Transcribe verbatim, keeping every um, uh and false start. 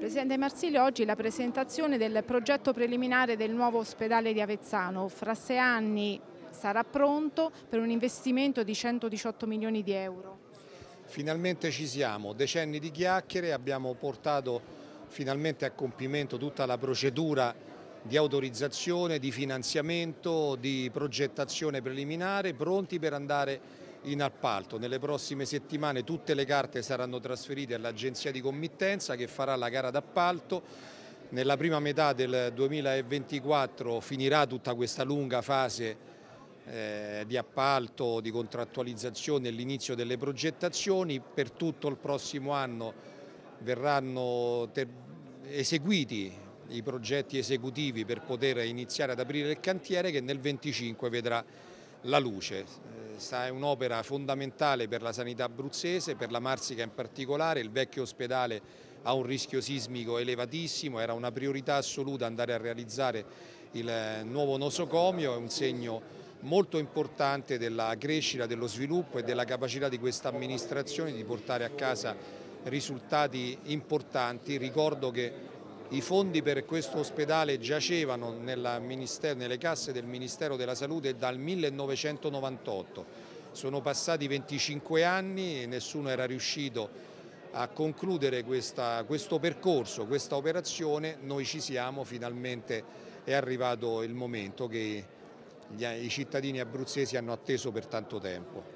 Presidente Marsilio, oggi la presentazione del progetto preliminare del nuovo ospedale di Avezzano. Fra sei anni sarà pronto per un investimento di centodiciotto milioni di euro. Finalmente ci siamo, decenni di chiacchiere, abbiamo portato finalmente a compimento tutta la procedura di autorizzazione, di finanziamento, di progettazione preliminare, pronti per andare in appalto. Nelle prossime settimane tutte le carte saranno trasferite all'agenzia di committenza che farà la gara d'appalto. Nella prima metà del duemilaventiquattro finirà tutta questa lunga fase eh, di appalto, di contrattualizzazione e l'inizio delle progettazioni. Per tutto il prossimo anno verranno eseguiti i progetti esecutivi per poter iniziare ad aprire il cantiere che nel venticinque vedrà la luce. È un'opera fondamentale per la sanità abruzzese, per la Marsica in particolare. Il vecchio ospedale ha un rischio sismico elevatissimo, era una priorità assoluta andare a realizzare il nuovo nosocomio, è un segno molto importante della crescita, dello sviluppo e della capacità di questa amministrazione di portare a casa risultati importanti. Ricordo che i fondi per questo ospedale giacevano nelle casse del Ministero della Salute dal millenovecentonovantotto. Sono passati venticinque anni e nessuno era riuscito a concludere questa, questo percorso, questa operazione. Noi ci siamo, finalmente è arrivato il momento che i cittadini abruzzesi hanno atteso per tanto tempo.